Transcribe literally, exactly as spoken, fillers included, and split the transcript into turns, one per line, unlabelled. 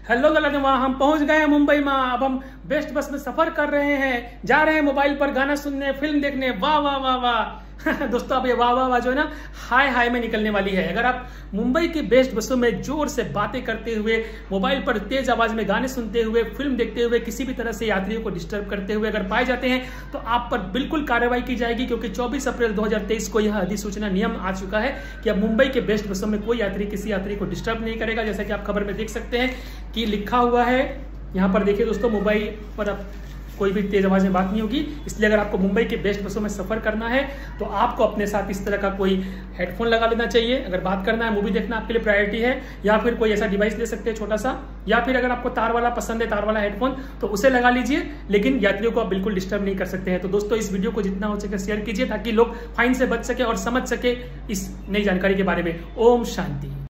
Hello गलनवा, हम पहुंच गए हैं मुंबई में। अब हम बेस्ट बस में सफर कर रहे हैं, जा रहे हैं मोबाइल पर गाना सुनने, फिल्म देखने। वाह वाह वाह वाह दोस्तों, अब ये वाह वाह वाह जो है ना हाय हाय में निकलने वाली है। अगर आप मुंबई की बेस्ट बसों में जोर से बातें करते हुए, मोबाइल पर तेज आवाज में गाने सुनते हुए, फिल्म देखते हुए किसी भी तरह से यात्रियों को डिस्टर्ब करते हुए अगर पाए जाते हैं तो आप पर बिल्कुल कार्रवाई की जाएगी, क्योंकि चौबीस अप्रैल दो हजार तेईस को यह अधिसूचना नियम आ चुका है कि अब मुंबई के बेस्ट बसों में कोई यात्री किसी यात्री को डिस्टर्ब नहीं करेगा। जैसा कि आप खबर में देख सकते हैं कि लिखा हुआ है यहाँ पर, देखिए दोस्तों, मोबाइल पर अब कोई भी तेज आवाज में बात नहीं होगी। इसलिए अगर आपको मुंबई के बेस्ट बसों में सफर करना है तो आपको अपने साथ इस तरह का कोई हेडफोन लगा लेना चाहिए। अगर बात करना है, मूवी देखना आपके लिए प्रायोरिटी है, या फिर कोई ऐसा डिवाइस ले सकते हैं छोटा सा, या फिर अगर आपको तार वाला पसंद है, तार वाला हेडफोन, तो उसे लगा लीजिए। लेकिन यात्रियों को आप बिल्कुल डिस्टर्ब नहीं कर सकते हैं। तो दोस्तों, इस वीडियो को जितना हो सके शेयर कीजिए ताकि लोग फाइन से बच सके और समझ सके इस नई जानकारी के बारे में। ओम शांति।